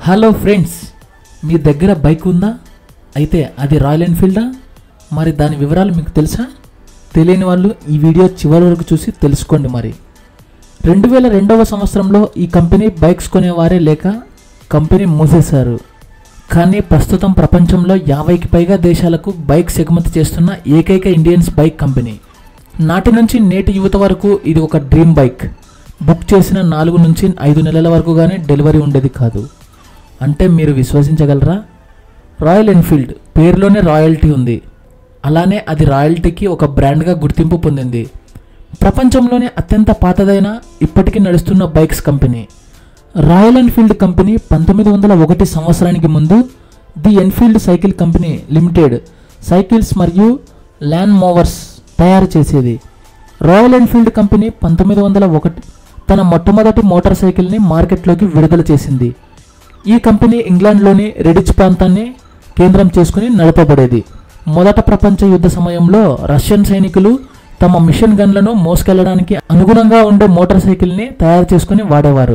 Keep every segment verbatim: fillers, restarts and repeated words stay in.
Hello friends, మీ దగ్గర bike ఉందా? అయితే అది రాయల్ ఎన్ఫీల్డా? మరి దాని వివరాలు మీకు తెలుసా? తెలియని వాళ్ళు ఈ వీడియో చివరి వరకు చూసి తెలుసుకోండి. మరి రెండు వేల రెండవ సంవత్సరంలో ఈ కంపెనీ బైక్స్ కొనేవారే లేక కంపెనీ మూసేశారు. కానీ ప్రస్తుతం ప్రపంచంలో యాభైకి పైగా దేశాలకు బైక్స్ ఎగుమతి చేస్తున్న ఏకైక ఇండియన్స్ బైక్ కంపెనీ. నాటి నుంచి నేటి యువత వరకు ఇది ఒక డ్రీమ్ బైక్. బుక్ చేసిన నాలుగు నుంచి ఐదు నెలల వరకు కానీ డెలివరీ ఉండేది కాదు. అంటే మీరు విశ్వసించగలరా? రాయల్ ఎన్ఫీల్డ్ పేరులోనే రాయల్టీ ఉంది. అలానే అది రాయల్టీకి ఒక బ్రాండ్గా గుర్తింపు పొందింది. ప్రపంచంలోనే అత్యంత పాతదైన ఇప్పటికీ నడుస్తున్న bikes company Royal Enfield company పంతొమ్మిది వందల ఒకటి సంవత్సరానికి ముందు the Enfield cycle company limited cycles మరియు ల్యాండ్ మోవర్స్ తయారు చేసేది. రాయల్ ఎన్ఫీల్డ్ కంపెనీ పంతొమ్మిది వందల ఒకటి తన మొట్టమొదటి మోటార్ సైకిల్ని మార్కెట్లోకి విడుదల చేసింది. ఈ కంపెనీ ఇంగ్లాండ్లోని రెడిచ్ ప్రాంతాన్ని కేంద్రం చేసుకుని నడపబడేది. మొదట ప్రపంచ యుద్ధ సమయంలో రష్యన్ సైనికులు తమ మిషన్ గన్లను మోసుకెళ్లడానికి అనుగుణంగా ఉండే మోటార్ సైకిల్ని తయారు చేసుకుని వాడేవారు.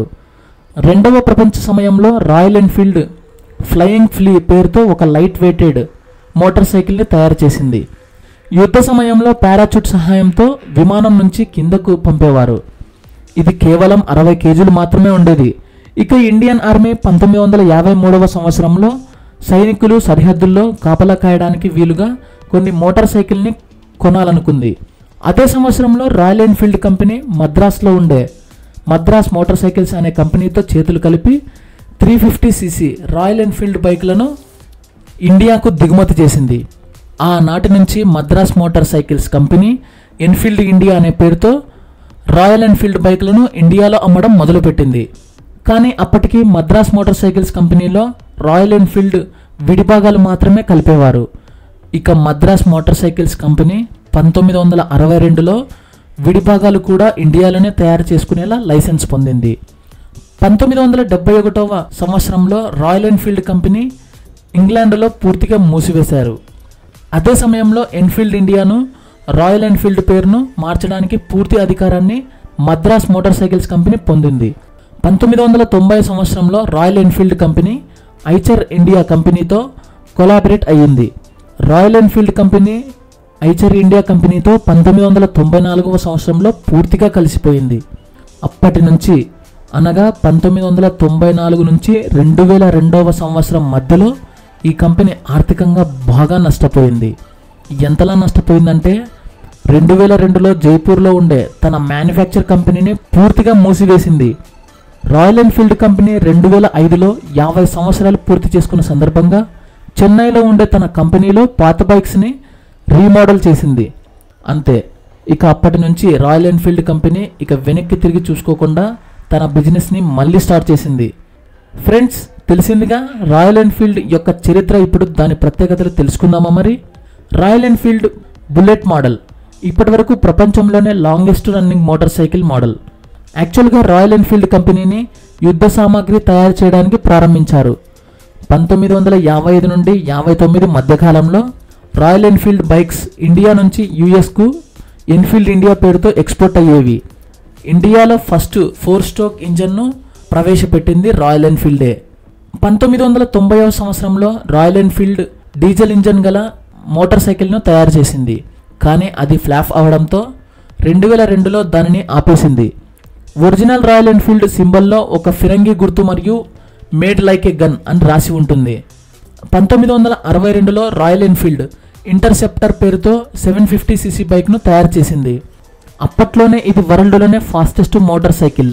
రెండవ ప్రపంచ సమయంలో రాయల్ ఎన్ఫీల్డ్ ఫ్లయింగ్ ఫ్లీ పేరుతో ఒక లైట్ వెయిటెడ్ మోటార్ సైకిల్ని తయారు చేసింది. యుద్ధ సమయంలో పారాచూట్ సహాయంతో విమానం నుంచి కిందకు పంపేవారు. ఇది కేవలం అరవై కేజీలు మాత్రమే ఉండేది. ఇక ఇండియన్ ఆర్మీ పంతొమ్మిది వందల యాభై మూడవ సంవత్సరంలో సైనికులు సరిహద్దుల్లో కాపలా కాయడానికి వీలుగా కొన్ని మోటార్ సైకిల్ని కొనాలనుకుంది. అదే సంవత్సరంలో రాయల్ ఎన్ఫీల్డ్ కంపెనీ మద్రాస్లో ఉండే మద్రాస్ మోటార్ సైకిల్స్ అనే కంపెనీతో చేతులు కలిపి three fifty CC Royal Enfield బైక్లను ఇండియాకు దిగుమతి చేసింది. ఆనాటి నుంచి Madras motor cycles company Enfield India అనే పేరుతో రాయల్ ఎన్ఫీల్డ్ బైక్లను ఇండియాలో అమ్మడం మొదలుపెట్టింది. కానీ అప్పటికి మద్రాస్ మోటార్ సైకిల్స్ కంపెనీలో రాయల్ ఎన్ఫీల్డ్ విడిభాగాలు మాత్రమే కలిపేవారు. ఇక మద్రాస్ మోటార్ సైకిల్స్ కంపెనీ పంతొమ్మిది వందల అరవై రెండులో విడిభాగాలు కూడా ఇండియాలోనే తయారు చేసుకునేలా లైసెన్స్ పొందింది. పంతొమ్మిది వందల డెబ్బై ఒకటవ సంవత్సరంలో రాయల్ ఎన్ఫీల్డ్ కంపెనీ ఇంగ్లాండ్లో పూర్తిగా మూసివేశారు. అదే సమయంలో ఎన్ఫీల్డ్ ఇండియాను రాయల్ ఎన్ఫీల్డ్ పేరును మార్చడానికి పూర్తి అధికారాన్ని మద్రాస్ మోటార్ సైకిల్స్ కంపెనీ పొందింది. పంతొమ్మిది వందల తొంభై సంవత్సరంలో Royal Enfield company Eicher India కంపెనీతో కొలాబరేట్ అయ్యింది. Royal Enfield company Eicher India కంపెనీతో పంతొమ్మిది వందల తొంభై నాలుగవ సంవత్సరంలో పూర్తిగా కలిసిపోయింది. అప్పటి నుంచి అనగా పంతొమ్మిది వందల తొంభై నాలుగు నుంచి రెండు వేల రెండవ సంవత్సరం మధ్యలో ఈ కంపెనీ ఆర్థికంగా బాగా నష్టపోయింది. ఎంతలా నష్టపోయిందంటే రెండు వేల రెండులో జైపూర్లో ఉండే తన మ్యానుఫ్యాక్చర్ కంపెనీని పూర్తిగా మూసివేసింది. రాయల్ ఎన్ఫీల్డ్ కంపెనీ రెండు వేల ఐదులో యాభై సంవత్సరాలు పూర్తి చేసుకున్న సందర్భంగా చెన్నైలో ఉండే తన కంపెనీలో పాత బైక్స్ని రీమోడల్ చేసింది. అంతే, ఇక అప్పటి నుంచి రాయల్ ఎన్ఫీల్డ్ కంపెనీ ఇక వెనక్కి తిరిగి చూసుకోకుండా తన బిజినెస్ని మళ్ళీ స్టార్ట్ చేసింది. ఫ్రెండ్స్, తెలిసిందిగా రాయల్ ఎన్ఫీల్డ్ యొక్క చరిత్ర. ఇప్పుడు దాని ప్రత్యేకతలు తెలుసుకుందామా? మరి రాయల్ ఎన్ఫీల్డ్ బుల్లెట్ మోడల్ ఇప్పటి వరకు ప్రపంచంలోనే longest running motorcycle model. యాక్చువల్గా రాయల్ ఎన్ఫీల్డ్ కంపెనీని యుద్ధ సామాగ్రి తయారు చేయడానికి ప్రారంభించారు. పంతొమ్మిది వందల యాభై ఐదు నుండి యాభై తొమ్మిది మధ్యకాలంలో రాయల్ ఎన్ఫీల్డ్ బైక్స్ ఇండియా నుంచి యుఎస్కు ఎన్ఫీల్డ్ ఇండియా పేరుతో ఎక్స్పోర్ట్ అయ్యేవి. ఇండియాలో ఫస్ట్ ఫోర్ స్ట్రోక్ ఇంజన్ను ప్రవేశపెట్టింది రాయల్ ఎన్ఫీల్డే. పంతొమ్మిది వందల తొంభైవ సంవత్సరంలో రాయల్ ఎన్ఫీల్డ్ డీజిల్ ఇంజన్ గల మోటార్ సైకిల్ను తయారు చేసింది. కానీ అది ఫ్లాప్ అవడంతో రెండు వేల రెండులో దానిని ఆపేసింది. ఒరిజినల్ రాయల్ ఎన్ఫీల్డ్ సింబల్లో ఒక ఫిరంగి గుర్తు మరియు మేడ్ లైక్ ఏ గన్ అని రాసి ఉంటుంది. పంతొమ్మిది వందల అరవై రెండులో రాయల్ ఎన్ఫీల్డ్ ఇంటర్సెప్టర్ పేరుతో సెవెన్ ఫిఫ్టీ సీసీ బైక్ను తయారు చేసింది. అప్పట్లోనే ఇది వరల్డ్లోనే fastest motorcycle.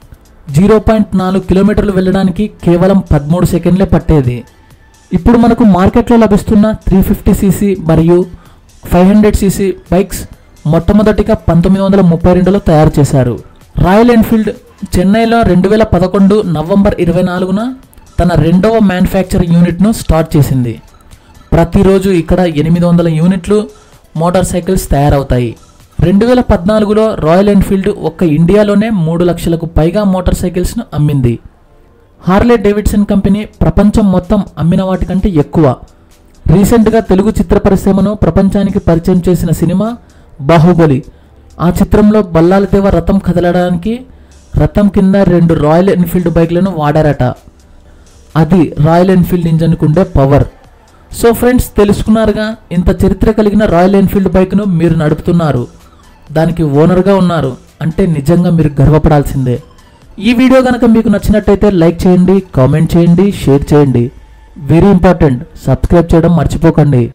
Zero point నాలుగు కిలోమీటర్లు వెళ్ళడానికి కేవలం పదమూడు సెకండ్లే పట్టేది. ఇప్పుడు మనకు మార్కెట్లో లభిస్తున్న త్రీ ఫిఫ్టీ సీసీ మరియు ఫైవ్ హండ్రెడ్ సీసీ బైక్స్ మొట్టమొదటిగా పంతొమ్మిది వందల ముప్పై రెండులో తయారు చేశారు. రాయల్ ఎన్ఫీల్డ్ చెన్నైలో రెండు వేల పదకొండు నవంబర్ ఇరవై నాలుగున తన రెండవ మ్యానుఫ్యాక్చరింగ్ యూనిట్ను స్టార్ట్ చేసింది. ప్రతిరోజు ఇక్కడ ఎనిమిది వందల యూనిట్లు మోటార్ సైకిల్స్ తయారవుతాయి. రెండు వేల పద్నాలుగులో రాయల్ ఎన్ఫీల్డ్ ఒక్క ఇండియాలోనే మూడు లక్షలకు పైగా మోటార్ సైకిల్స్ను అమ్మింది. హార్లే డేవిడ్సన్ కంపెనీ ప్రపంచం మొత్తం అమ్మిన వాటికంటే ఎక్కువ. రీసెంట్గా తెలుగు చిత్ర పరిశ్రమను ప్రపంచానికి పరిచయం చేసిన సినిమా బాహుబలి. ఆ చిత్రంలో బల్లాలదేవ రథం కదలడానికి రథం కింద రెండు రాయల్ ఎన్ఫీల్డ్ బైక్లను వాడారట. అది రాయల్ ఎన్ఫీల్డ్ ఇంజన్కు ఉండే పవర్. సో ఫ్రెండ్స్, తెలుసుకున్నారుగా, ఇంత చరిత్ర కలిగిన రాయల్ ఎన్ఫీల్డ్ బైక్ను మీరు నడుపుతున్నారు, దానికి ఓనర్గా ఉన్నారు అంటే నిజంగా మీరు గర్వపడాల్సిందే. ఈ వీడియో కనుక మీకు నచ్చినట్టయితే లైక్ చేయండి, కామెంట్ చేయండి, షేర్ చేయండి. వెరీ ఇంపార్టెంట్, సబ్స్క్రైబ్ చేయడం మర్చిపోకండి.